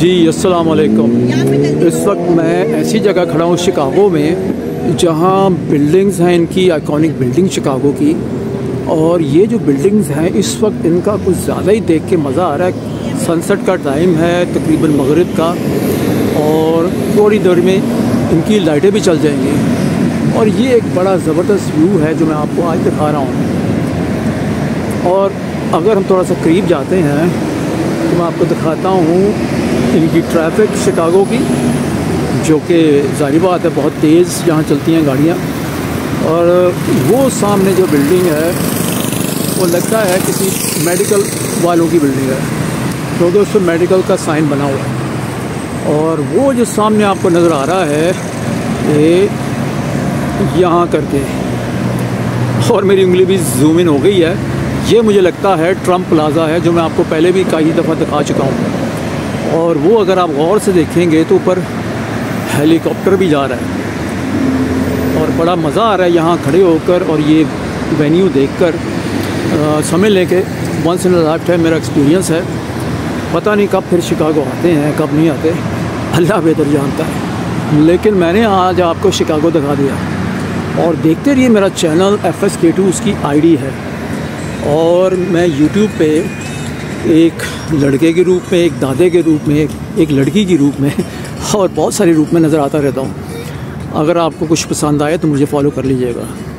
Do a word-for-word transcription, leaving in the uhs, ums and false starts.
जी अस्सलाम वालेकुम। इस वक्त मैं ऐसी जगह खड़ा हूँ शिकागो में जहाँ बिल्डिंग्स हैं, इनकी आइकॉनिक बिल्डिंग शिकागो की। और ये जो बिल्डिंग्स हैं इस वक्त इनका कुछ ज़्यादा ही देख के मज़ा आ रहा है। सनसेट का टाइम है तकरीबन मगरिब का, और थोड़ी देर में इनकी लाइटें भी चल जाएंगी। और ये एक बड़ा ज़बरदस्त व्यू है जो मैं आपको आज दिखा रहा हूँ। और अगर हम थोड़ा सा करीब जाते हैं तो मैं आपको दिखाता हूँ इनकी ट्रैफिक शिकागो की, जो कि ज़ाहिर बात है बहुत तेज़ यहाँ चलती हैं गाड़ियाँ। और वो सामने जो बिल्डिंग है वो लगता है किसी मेडिकल वालों की बिल्डिंग है, क्योंकि उस पर मेडिकल का साइन बना हुआ है। और वो जो सामने आपको नज़र आ रहा है ये यहाँ करके, और मेरी उंगली भी जूम इन हो गई है, ये मुझे लगता है ट्रम्प प्लाज़ा है, जो मैं आपको पहले भी कई दफ़ा दिखा चुका हूँ। और वो अगर आप गौर से देखेंगे तो ऊपर हेलीकॉप्टर भी जा रहा है, और बड़ा मज़ा आ रहा है यहाँ खड़े होकर और ये वेन्यू देखकर। समझ लें कि once in a life time मेरा एक्सपीरियंस है। पता नहीं कब फिर शिकागो आते हैं कब नहीं आते, अल्लाह बेहतर जानता है। लेकिन मैंने आज आपको शिकागो दिखा दिया। और देखते रहिए मेरा channel F S K two उसकी आई डी है। और मैं यूट्यूब पे एक लड़के के रूप में, एक दादे के रूप में, एक, एक लड़की के रूप में और बहुत सारे रूप में नज़र आता रहता हूँ। अगर आपको कुछ पसंद आए तो मुझे फॉलो कर लीजिएगा।